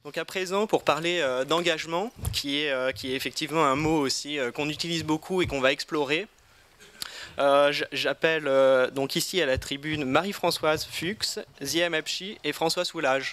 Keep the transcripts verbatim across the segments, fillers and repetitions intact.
Donc à présent, pour parler euh, d'engagement, qui est, euh, qui est effectivement un mot aussi euh, qu'on utilise beaucoup et qu'on va explorer, euh, j'appelle euh, donc ici à la tribune Marie-Françoise Fuchs, Ziem Epchi et François Soulage.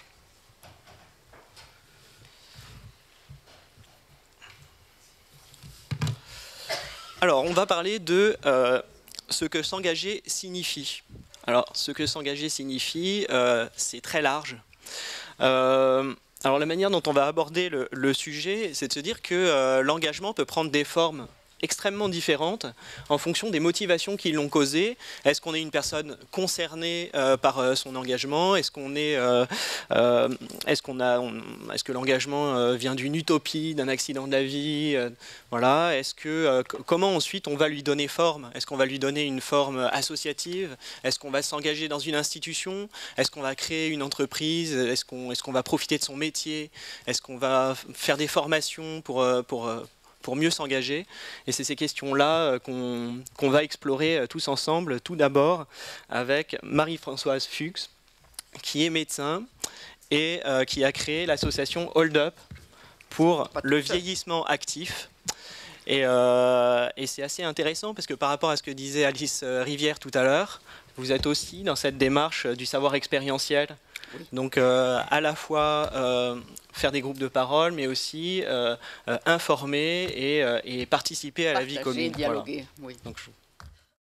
Alors, on va parler de euh, ce que s'engager signifie. Alors, ce que s'engager signifie, euh, c'est très large. Euh, alors, la manière dont on va aborder le, le sujet, c'est de se dire que euh, l'engagement peut prendre des formes extrêmement différentes en fonction des motivations qui l'ont causé. Est-ce qu'on est une personne concernée euh, par euh, son engagement? Est-ce qu'on est, euh, euh, est-ce qu'on a, on, est-ce que l'engagement euh, vient d'une utopie, d'un accident de la vie? euh, Voilà. Est-ce que euh, comment ensuite on va lui donner forme? Est-ce qu'on va lui donner une forme associative? Est-ce qu'on va s'engager dans une institution? Est-ce qu'on va créer une entreprise? Est-ce qu'on, est-ce qu'on va profiter de son métier? Est-ce qu'on va faire des formations pour pour pour mieux s'engager? Et c'est ces questions-là qu'on qu'on va explorer tous ensemble, tout d'abord avec Marie-Françoise Fuchs, qui est médecin et euh, qui a créé l'association Hold Up pour le vieillissement actif. Et, euh, et c'est assez intéressant parce que par rapport à ce que disait Alice Rivière tout à l'heure, vous êtes aussi dans cette démarche du savoir expérientiel. Oui. Donc euh, à la fois euh, faire des groupes de parole, mais aussi euh, euh, informer et, euh, et participer à Partager, la vie commune. Dialoguer, voilà. Oui. Donc, je...